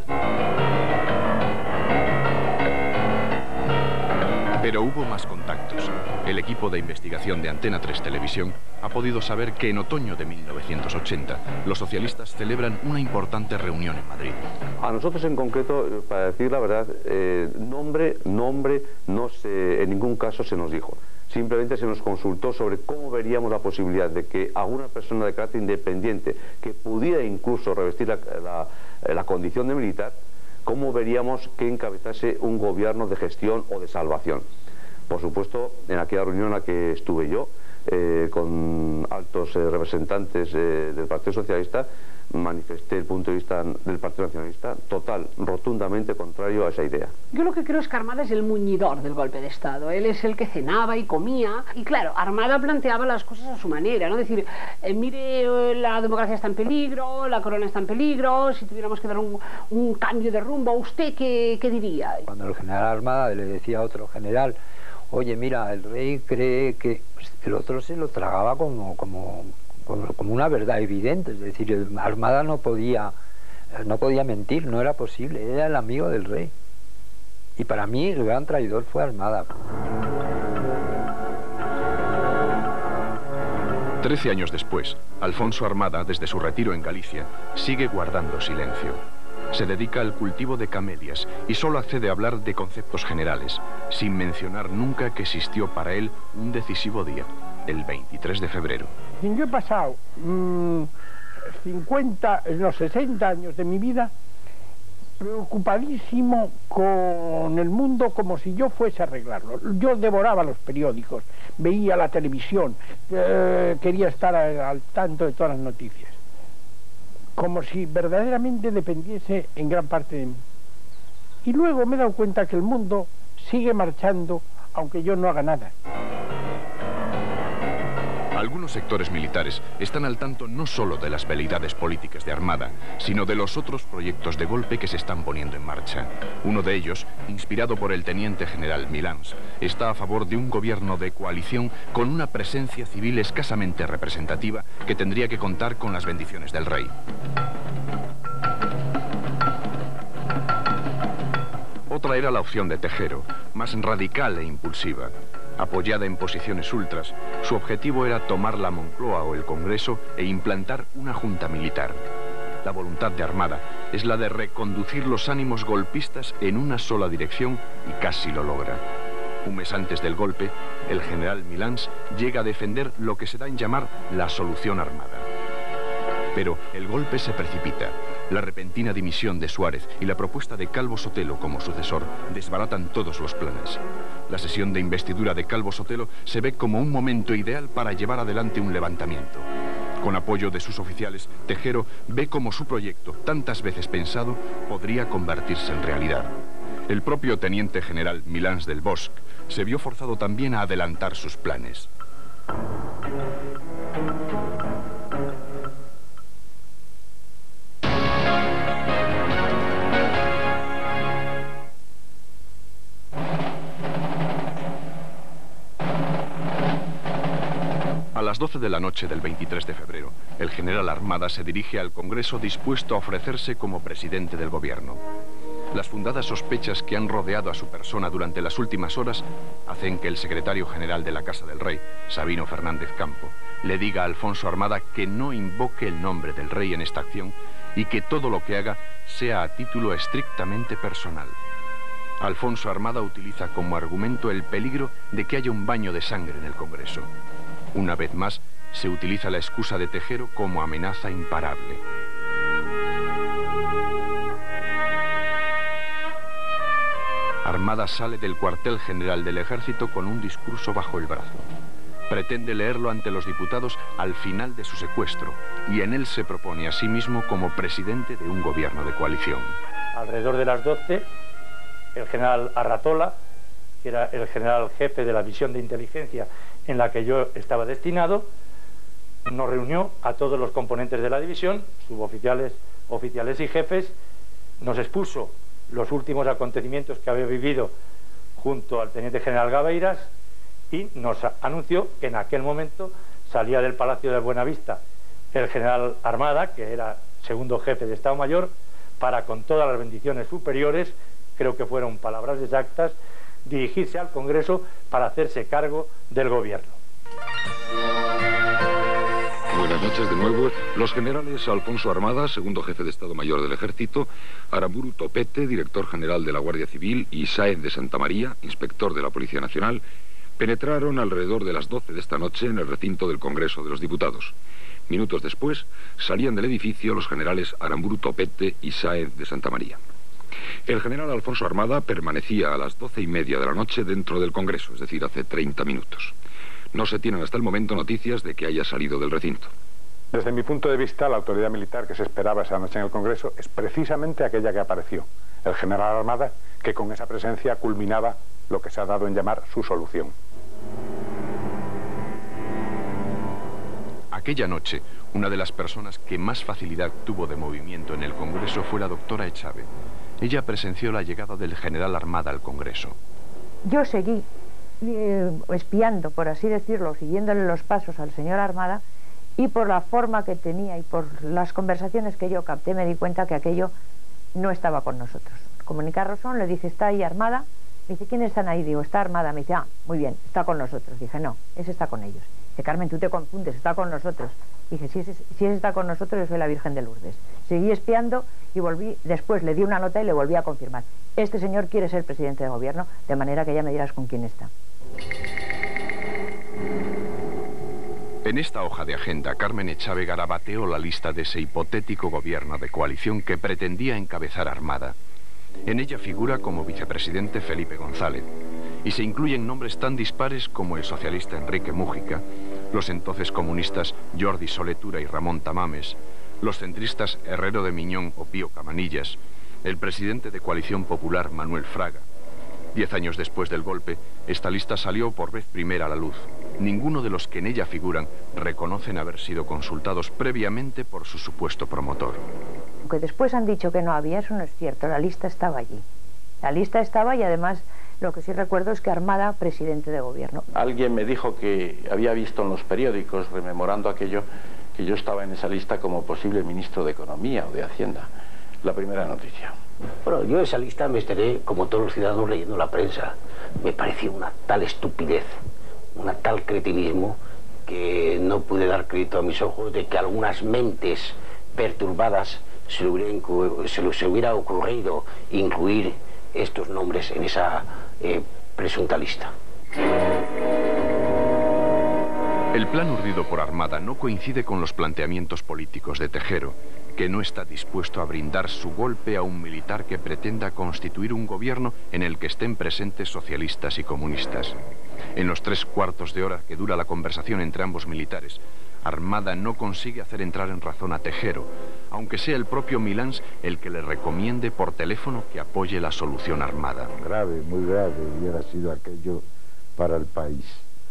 Pero hubo más contactos. El equipo de investigación de Antena 3 Televisión ha podido saber que en otoño de 1980 los socialistas celebran una importante reunión en Madrid. A nosotros en concreto, para decir la verdad, nombre no se, en ningún caso se nos dijo. Simplemente se nos consultó sobre cómo veríamos la posibilidad de que alguna persona de carácter independiente que pudiera incluso revestir la condición de militar, cómo veríamos que encabezase un gobierno de gestión o de salvación. Por supuesto, en aquella reunión en la que estuve yo, con altos representantes del Partido Socialista, manifesté el punto de vista del Partido Nacionalista rotundamente contrario a esa idea. Yo lo que creo es que Armada es el muñidor del golpe de Estado. Él es el que cenaba y comía. Y claro, Armada planteaba las cosas a su manera, ¿no? Es decir, mire, la democracia está en peligro, la corona está en peligro, si tuviéramos que dar un cambio de rumbo, ¿usted qué diría? Cuando el general Armada le decía a otro general, oye, mira, el rey cree que... El otro se lo tragaba como una verdad evidente, es decir, Armada no podía mentir, no era posible, era el amigo del rey. Y para mí el gran traidor fue Armada. 13 años después, Alfonso Armada, desde su retiro en Galicia, sigue guardando silencio. Se dedica al cultivo de camelias y solo accede a hablar de conceptos generales, sin mencionar nunca que existió para él un decisivo día, el 23 de febrero. Yo he pasado 60 años de mi vida preocupadísimo con el mundo como si yo fuese a arreglarlo. Yo devoraba los periódicos, veía la televisión, quería estar al tanto de todas las noticias, como si verdaderamente dependiese en gran parte de mí. Y luego me he dado cuenta que el mundo sigue marchando aunque yo no haga nada. Algunos sectores militares están al tanto no solo de las veleidades políticas de Armada, sino de los otros proyectos de golpe que se están poniendo en marcha. Uno de ellos, inspirado por el teniente general Milans, está a favor de un gobierno de coalición con una presencia civil escasamente representativa que tendría que contar con las bendiciones del rey. Otra era la opción de Tejero, más radical e impulsiva. Apoyada en posiciones ultras, su objetivo era tomar la Moncloa o el Congreso e implantar una junta militar. La voluntad de Armada es la de reconducir los ánimos golpistas en una sola dirección y casi lo logra. Un mes antes del golpe, el general Milans llega a defender lo que se da en llamar la solución armada. Pero el golpe se precipita. La repentina dimisión de Suárez y la propuesta de Calvo Sotelo como sucesor desbaratan todos los planes. La sesión de investidura de Calvo Sotelo se ve como un momento ideal para llevar adelante un levantamiento. Con apoyo de sus oficiales, Tejero ve como su proyecto, tantas veces pensado, podría convertirse en realidad. El propio teniente general Milans del Bosch se vio forzado también a adelantar sus planes. A las 12 de la noche del 23 de febrero, el general Armada se dirige al Congreso dispuesto a ofrecerse como presidente del gobierno. Las fundadas sospechas que han rodeado a su persona durante las últimas horas hacen que el secretario general de la Casa del Rey, Sabino Fernández Campo, le diga a Alfonso Armada que no invoque el nombre del rey en esta acción y que todo lo que haga sea a título estrictamente personal. Alfonso Armada utiliza como argumento el peligro de que haya un baño de sangre en el Congreso. Una vez más, se utiliza la excusa de Tejero como amenaza imparable. Armada sale del cuartel general del ejército con un discurso bajo el brazo. Pretende leerlo ante los diputados al final de su secuestro y en él se propone a sí mismo como presidente de un gobierno de coalición. Alrededor de las 12, el general Arratola, que era el general jefe de la división de inteligencia en la que yo estaba destinado, nos reunió a todos los componentes de la división, suboficiales, oficiales y jefes, nos expuso los últimos acontecimientos que había vivido junto al teniente general Gabeiras y nos anunció que en aquel momento salía del Palacio de Buenavista el general Armada, que era segundo jefe de Estado Mayor, para con todas las bendiciones superiores, creo que fueron palabras exactas, dirigirse al Congreso para hacerse cargo del gobierno. Buenas noches de nuevo. Los generales Alfonso Armada, segundo jefe de Estado Mayor del Ejército, Aramburu Topete, director general de la Guardia Civil, y Sáenz de Santa María, inspector de la Policía Nacional, penetraron alrededor de las 12 de esta noche en el recinto del Congreso de los Diputados. Minutos después, salían del edificio los generales Aramburu Topete y Sáenz de Santa María. El general Alfonso Armada permanecía a las 12:30 de la noche dentro del Congreso, es decir, hace 30 minutos. No se tienen hasta el momento noticias de que haya salido del recinto. Desde mi punto de vista, la autoridad militar que se esperaba esa noche en el Congreso es precisamente aquella que apareció, el general Armada, que con esa presencia culminaba lo que se ha dado en llamar su solución. Aquella noche, una de las personas que más facilidad tuvo de movimiento en el Congreso fue la doctora Echave. Ella presenció la llegada del general Armada al Congreso. Yo seguí espiando, por así decirlo, siguiéndole los pasos al señor Armada, y por la forma que tenía y por las conversaciones que yo capté me di cuenta que aquello no estaba con nosotros. Comunicar Rosón, le dije, ¿está ahí Armada? Me dice, ¿quiénes están ahí? Digo, está Armada. Me dice, ah, muy bien, está con nosotros. Dije, no, ese está con ellos. Dice, Carmen, tú te confundes, está con nosotros. Dije, si ese está con nosotros, yo soy la Virgen de Lourdes. Seguí espiando y volví, después le di una nota y le volví a confirmar. Este señor quiere ser presidente de gobierno, de manera que ya me dirás con quién está. En esta hoja de agenda, Carmen Echave garabateó la lista de ese hipotético gobierno de coalición que pretendía encabezar Armada. En ella figura como vicepresidente Felipe González, y se incluyen nombres tan dispares como el socialista Enrique Mújica, los entonces comunistas Jordi Soletura y Ramón Tamames, los centristas Herrero de Miñón o Pío Camanillas, el presidente de Coalición Popular Manuel Fraga. 10 años después del golpe, esta lista salió por vez primera a la luz. Ninguno de los que en ella figuran reconocen haber sido consultados previamente por su supuesto promotor. Aunque después han dicho que no había, eso no es cierto, la lista estaba allí. La lista estaba y además lo que sí recuerdo es que Armada, presidente de gobierno. Alguien me dijo que había visto en los periódicos, rememorando aquello, que yo estaba en esa lista como posible ministro de Economía o de Hacienda. La primera noticia. Bueno, yo esa lista me estaré, como todos los ciudadanos, leyendo la prensa. Me pareció una tal estupidez, una tal cretinismo, que no pude dar crédito a mis ojos de que algunas mentes perturbadas se les hubiera ocurrido incluir estos nombres en esa presunta lista. El plan urdido por Armada no coincide con los planteamientos políticos de Tejero, que no está dispuesto a brindar su golpe a un militar que pretenda constituir un gobierno en el que estén presentes socialistas y comunistas. En los 3/4 de hora que dura la conversación entre ambos militares, Armada no consigue hacer entrar en razón a Tejero, aunque sea el propio Milans el que le recomiende por teléfono que apoye la solución Armada. Grave, muy grave hubiera sido aquello para el país.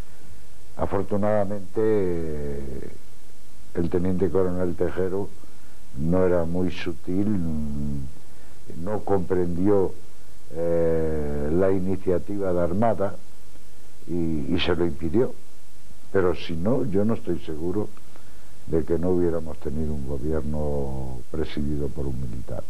Afortunadamente, el teniente coronel Tejero no era muy sutil, no comprendió la iniciativa de Armada y se lo impidió. Pero si no, yo no estoy seguro de que no hubiéramos tenido un gobierno presidido por un militar.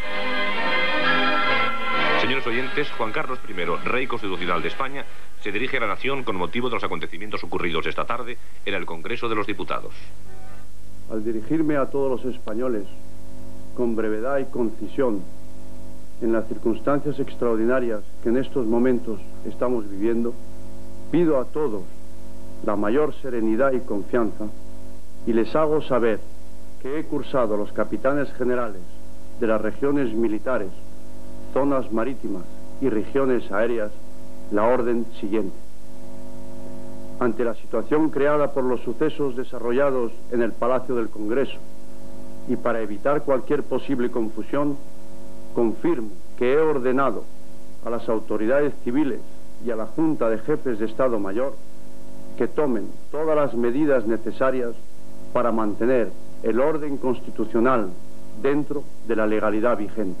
Señores oyentes, Juan Carlos I, rey constitucional de España, se dirige a la nación con motivo de los acontecimientos ocurridos esta tarde en el Congreso de los Diputados. Al dirigirme a todos los españoles, con brevedad y concisión, en las circunstancias extraordinarias que en estos momentos estamos viviendo, pido a todos la mayor serenidad y confianza y les hago saber que he cursado a los capitanes generales de las regiones militares, zonas marítimas y regiones aéreas la orden siguiente. Ante la situación creada por los sucesos desarrollados en el Palacio del Congreso y para evitar cualquier posible confusión, confirmo que he ordenado a las autoridades civiles y a la Junta de Jefes de Estado Mayor que tomen todas las medidas necesarias para mantener el orden constitucional dentro de la legalidad vigente.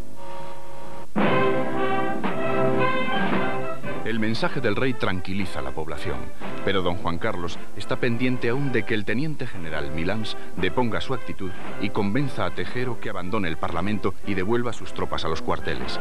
El mensaje del rey tranquiliza a la población, pero don Juan Carlos está pendiente aún de que el teniente general Milans deponga su actitud y convenza a Tejero que abandone el Parlamento y devuelva sus tropas a los cuarteles.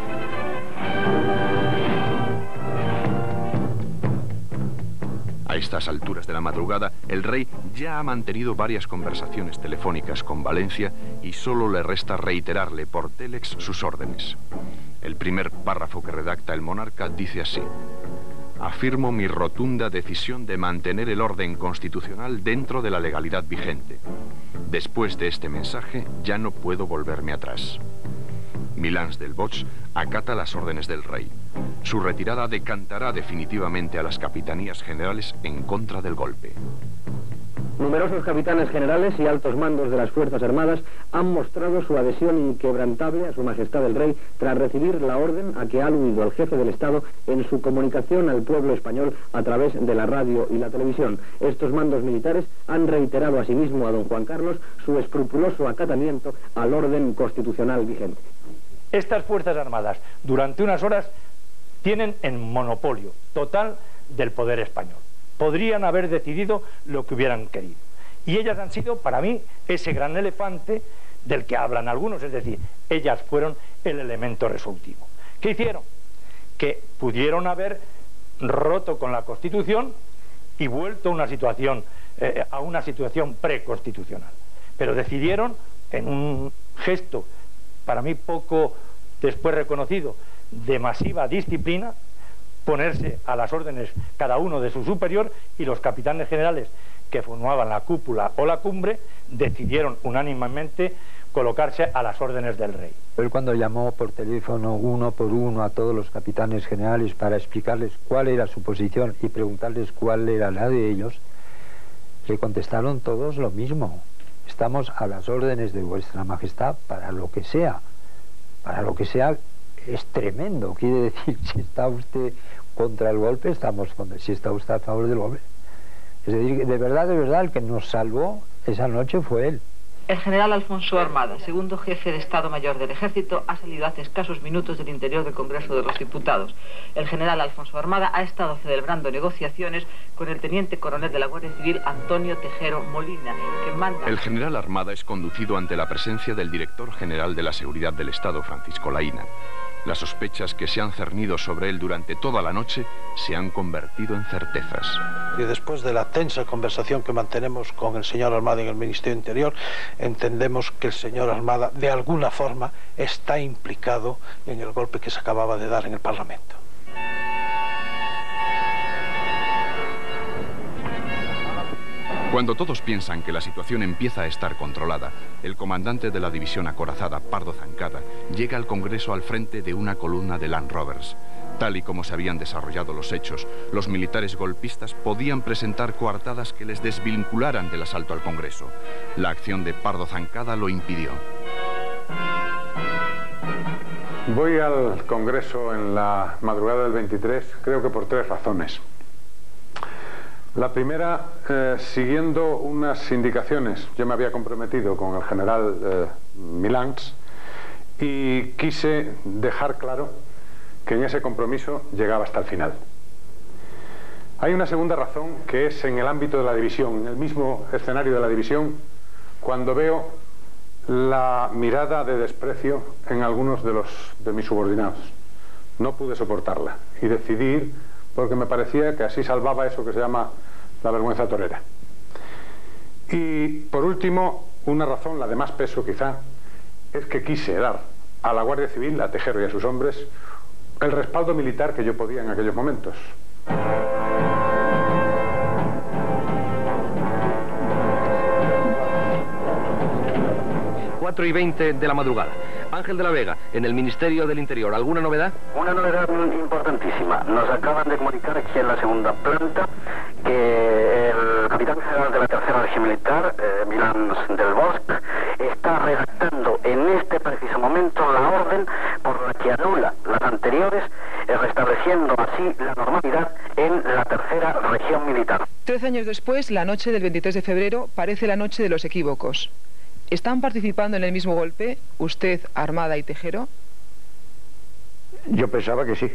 A estas alturas de la madrugada, el rey ya ha mantenido varias conversaciones telefónicas con Valencia y solo le resta reiterarle por télex sus órdenes. El primer párrafo que redacta el monarca dice así: afirmo mi rotunda decisión de mantener el orden constitucional dentro de la legalidad vigente. Después de este mensaje ya no puedo volverme atrás. Milans del Bosch acata las órdenes del rey. Su retirada decantará definitivamente a las capitanías generales en contra del golpe. Numerosos capitanes generales y altos mandos de las Fuerzas Armadas han mostrado su adhesión inquebrantable a Su Majestad el Rey tras recibir la orden a que ha aludido el jefe del Estado en su comunicación al pueblo español a través de la radio y la televisión. Estos mandos militares han reiterado asimismo a don Juan Carlos su escrupuloso acatamiento al orden constitucional vigente. Estas Fuerzas Armadas, durante unas horas, tienen en monopolio total del poder español. Podrían haber decidido lo que hubieran querido. Y ellas han sido, para mí, ese gran elefante del que hablan algunos, es decir, ellas fueron el elemento resolutivo. ¿Qué hicieron? Que pudieron haber roto con la Constitución y vuelto a una situación preconstitucional. Pero decidieron, en un gesto para mí poco después reconocido, de masiva disciplina, ponerse a las órdenes cada uno de su superior, y los capitanes generales que formaban la cúpula o la cumbre decidieron unánimemente colocarse a las órdenes del rey. Él, cuando llamó por teléfono uno por uno a todos los capitanes generales para explicarles cuál era su posición y preguntarles cuál era la de ellos, le contestaron todos lo mismo: estamos a las órdenes de vuestra majestad para lo que sea. Para lo que sea es tremendo, quiere decir, si está usted contra el golpe, estamos contra; si está usted a favor del golpe. Es decir, de verdad, el que nos salvó esa noche fue él. El general Alfonso Armada, segundo jefe de Estado Mayor del Ejército, ha salido hace escasos minutos del interior del Congreso de los Diputados. El general Alfonso Armada ha estado celebrando negociaciones con el teniente coronel de la Guardia Civil, Antonio Tejero Molina, que manda... El general Armada es conducido ante la presencia del director general de la Seguridad del Estado, Francisco Laína. Las sospechas que se han cernido sobre él durante toda la noche se han convertido en certezas. Y después de la tensa conversación que mantenemos con el señor Armada en el Ministerio Interior, entendemos que el señor Armada de alguna forma está implicado en el golpe que se acababa de dar en el Parlamento. Cuando todos piensan que la situación empieza a estar controlada, el comandante de la división acorazada, Pardo Zancada, llega al Congreso al frente de una columna de Land Rovers. Tal y como se habían desarrollado los hechos, los militares golpistas podían presentar coartadas que les desvincularan del asalto al Congreso. La acción de Pardo Zancada lo impidió. Voy al Congreso en la madrugada del 23, creo que por 3 razones. La primera, siguiendo unas indicaciones. Yo me había comprometido con el general Milans y quise dejar claro que en ese compromiso llegaba hasta el final. Hay una segunda razón, que es en el ámbito de la división, en el mismo escenario de la división, cuando veo la mirada de desprecio en algunos de mis subordinados. No pude soportarla y decidí ir, porque me parecía que así salvaba eso que se llama la vergüenza torera. Y por último, una razón, la de más peso quizá, es que quise dar a la Guardia Civil, a Tejero y a sus hombres, el respaldo militar que yo podía en aquellos momentos. 4:20 de la madrugada. Ángel de la Vega, en el Ministerio del Interior, ¿alguna novedad? Una novedad importantísima. Nos acaban de comunicar aquí en la segunda planta que el capitán general de la Tercera Región Militar, Milán del Bosch, está redactando en este preciso momento la orden por la que anula las anteriores, restableciendo así la normalidad en la Tercera Región Militar. 13 años después, la noche del 23 de febrero parece la noche de los equívocos. ¿Están participando en el mismo golpe usted, Armada y Tejero? Yo pensaba que sí.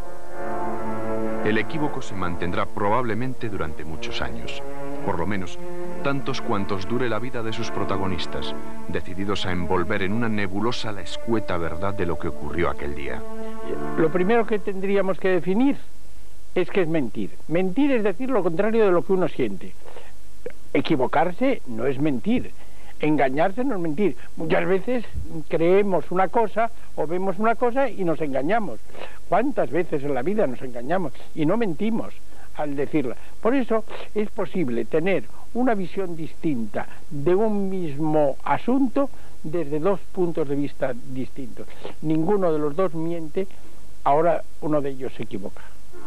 El equívoco se mantendrá probablemente durante muchos años, por lo menos tantos cuantos dure la vida de sus protagonistas, decididos a envolver en una nebulosa la escueta verdad de lo que ocurrió aquel día. Lo primero que tendríamos que definir es que es mentir. Mentir es decir lo contrario de lo que uno siente. Equivocarse no es mentir. Engañarse no es mentir. Muchas veces creemos una cosa o vemos una cosa y nos engañamos. ¿Cuántas veces en la vida nos engañamos y no mentimos al decirla? Por eso es posible tener una visión distinta de un mismo asunto desde dos puntos de vista distintos. Ninguno de los dos miente, ahora uno de ellos se equivoca.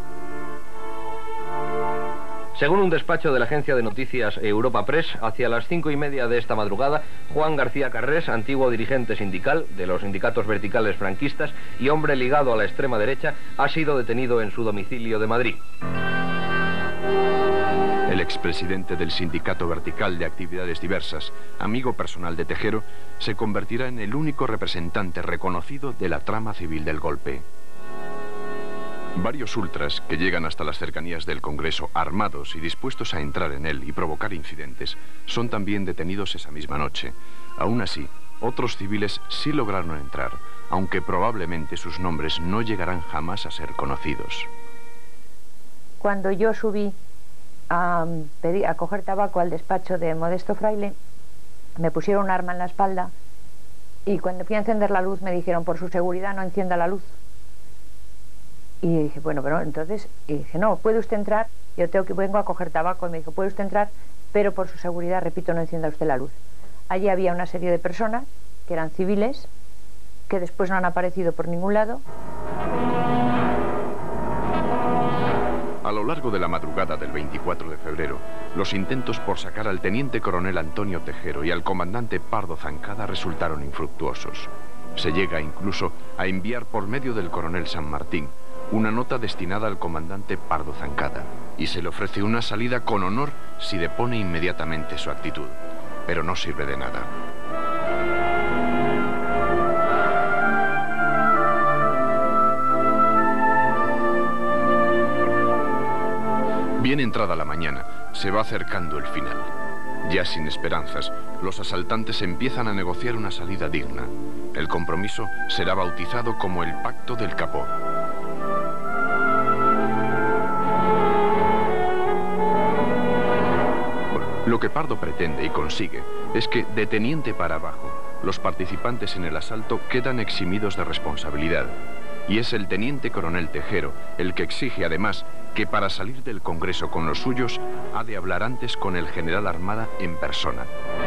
Según un despacho de la agencia de noticias Europa Press, hacia las 5:30 de esta madrugada, Juan García Carrés, antiguo dirigente sindical de los sindicatos verticales franquistas y hombre ligado a la extrema derecha, ha sido detenido en su domicilio de Madrid. El expresidente del Sindicato Vertical de Actividades Diversas, amigo personal de Tejero, se convertirá en el único representante reconocido de la trama civil del golpe. Varios ultras que llegan hasta las cercanías del Congreso armados y dispuestos a entrar en él y provocar incidentes son también detenidos esa misma noche. Aún así, otros civiles sí lograron entrar, aunque probablemente sus nombres no llegarán jamás a ser conocidos. Cuando yo subí a coger tabaco al despacho de Modesto Fraile, me pusieron un arma en la espalda y cuando fui a encender la luz me dijeron, por su seguridad no encienda la luz. Y dije, bueno, pero entonces, y dije, no, ¿puede usted entrar? Yo vengo a coger tabaco. Y me dijo, ¿puede usted entrar? Pero por su seguridad, repito, no encienda usted la luz. Allí había una serie de personas que eran civiles, que después no han aparecido por ningún lado. A lo largo de la madrugada del 24 de febrero, los intentos por sacar al teniente coronel Antonio Tejero y al comandante Pardo Zancada resultaron infructuosos. Se llega incluso a enviar por medio del coronel San Martín una nota destinada al comandante Pardo Zancada y se le ofrece una salida con honor si depone inmediatamente su actitud, pero no sirve de nada. Bien entrada la mañana, se va acercando el final. Ya sin esperanzas, los asaltantes empiezan a negociar una salida digna. El compromiso será bautizado como el Pacto del Capó. Lo que Pardo pretende y consigue es que, de teniente para abajo, los participantes en el asalto quedan eximidos de responsabilidad. Y es el teniente coronel Tejero el que exige además que para salir del Congreso con los suyos ha de hablar antes con el general Armada en persona.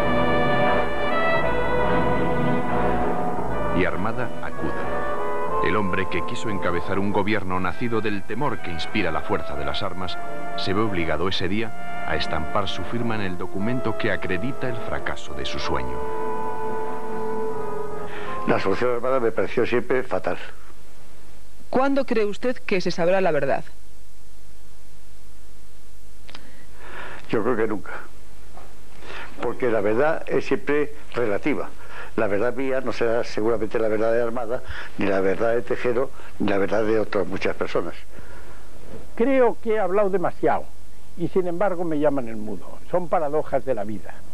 Y Armada acude. El hombre que quiso encabezar un gobierno nacido del temor que inspira la fuerza de las armas se ve obligado ese día a estampar su firma en el documento que acredita el fracaso de su sueño. La solución armada me pareció siempre fatal. ¿Cuándo cree usted que se sabrá la verdad? Yo creo que nunca. Porque la verdad es siempre relativa. La verdad mía no será seguramente la verdad de Armada, ni la verdad de Tejero, ni la verdad de otras muchas personas. Creo que he hablado demasiado y sin embargo me llaman el mudo. Son paradojas de la vida.